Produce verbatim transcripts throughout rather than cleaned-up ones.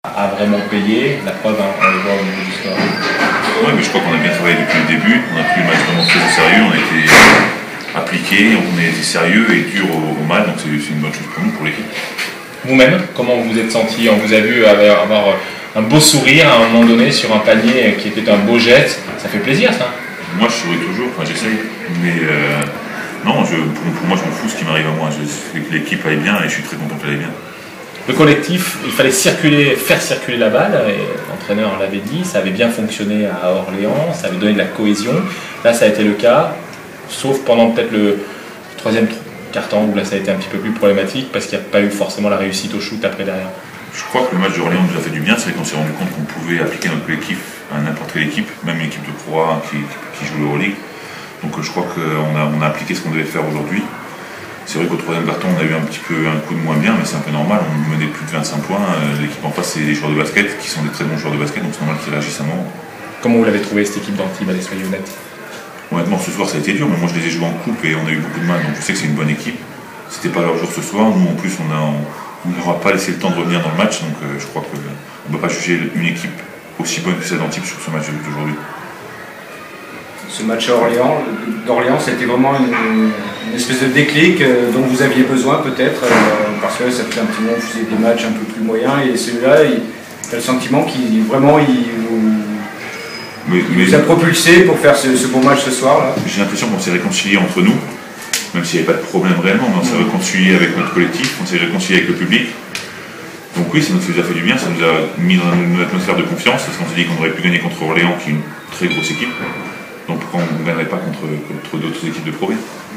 a vraiment payé, la preuve, hein, on le voit au niveau du score. Oui, mais je crois qu'on a bien travaillé depuis le début, on a pris le match vraiment très au sérieux, on a été appliqué, on a été sérieux et dur au, au mal, donc c'est une bonne chose pour nous, pour l'équipe. Vous-même, comment vous vous êtes senti? On vous a vu avoir un beau sourire à un moment donné sur un panier qui était un beau geste, ça fait plaisir ça? Moi je souris toujours, enfin j'essaye, mais euh, non, je, pour, pour moi je m'en fous ce qui m'arrive à moi, je sais que l'équipe aille bien et je suis très content qu'elle aille bien. Le collectif, il fallait circuler, faire circuler la balle, et l'entraîneur l'avait dit, ça avait bien fonctionné à Orléans, ça avait donné de la cohésion. Là, ça a été le cas, sauf pendant peut-être le troisième quart-temps, où là, ça a été un petit peu plus problématique, parce qu'il n'y a pas eu forcément la réussite au shoot après derrière. Je crois que le match d'Orléans nous a fait du bien, c'est vrai qu'on s'est rendu compte qu'on pouvait appliquer notre collectif à n'importe quelle équipe, même une équipe de Pro A qui, qui joue l'Euroleague. Donc je crois qu'on a, on a appliqué ce qu'on devait faire aujourd'hui. C'est vrai qu'au troisième quart-temps, on a eu un petit peu un coup de moins bien, mais c'est un peu normal, on menait plus de vingt-cinq points, l'équipe en face c'est des joueurs de basket, qui sont des très bons joueurs de basket, donc c'est normal qu'ils réagissent à moi. Comment vous l'avez trouvé cette équipe d'Antibes, allez soyez honnête? Honnêtement, ce soir ça a été dur, mais moi je les ai joués en coupe et on a eu beaucoup de mal, donc je sais que c'est une bonne équipe. C'était pas leur jour ce soir, nous en plus on a, on n'aura pas laissé le temps de revenir dans le match, donc euh, je crois qu'on ne peut pas juger une équipe aussi bonne que celle d'Antibes sur ce match d'aujourd'hui. Ce match à Orléans, d'Orléans, c'était vraiment une, une espèce de déclic euh, dont vous aviez besoin peut-être, euh, parce que ça fait un petit moment que vous faisiez des matchs un peu plus moyens, et celui-là, il a le sentiment qu'il vraiment il vous, mais, il mais, vous a propulsé pour faire ce, ce bon match ce soir. J'ai l'impression qu'on s'est réconcilié entre nous, même s'il n'y avait pas de problème réellement, mais on s'est réconcilié avec notre collectif, on s'est réconcilié avec le public. Donc oui, ça nous a fait du bien, ça nous a mis dans une atmosphère de confiance, parce qu'on s'est dit qu'on aurait pu gagner contre Orléans, qui est une très grosse équipe. Donc pourquoi on ne gagnerait pas contre, contre d'autres équipes de Pro B?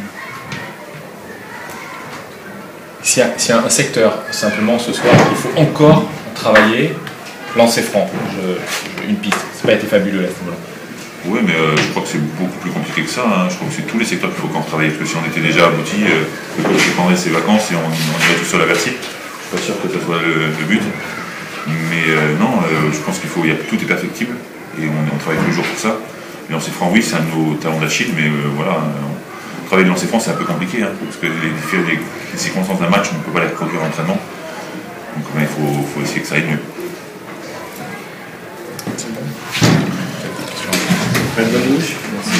S'il y, y a un secteur, simplement, ce soir, il faut encore travailler, lancer franc. Je, je, une piste, ça n'a pas été fabuleux là, ce moment-là. Oui, mais euh, je crois que c'est beaucoup plus compliqué que ça. Hein. Je crois que c'est tous les secteurs qu'il faut encore travailler. Parce que si on était déjà abouti, euh, le coach prendrait ses vacances et on, on irait tout seul à Bercy. Je ne suis pas sûr que ce soit le, le but. Mais euh, non, euh, je pense qu'il faut, y a, tout est perfectible. Et on, on travaille tous les jours pour ça. Le lancer franc, oui, c'est un de nos talons d'Achille, mais euh, voilà, on, travailler le lancer franc, c'est un peu compliqué, hein, parce que les, les, les circonstances d'un match, on ne peut pas les reproduire en entraînement. Donc ben, il faut, faut essayer que ça aille mieux. Bonne bouche. Merci.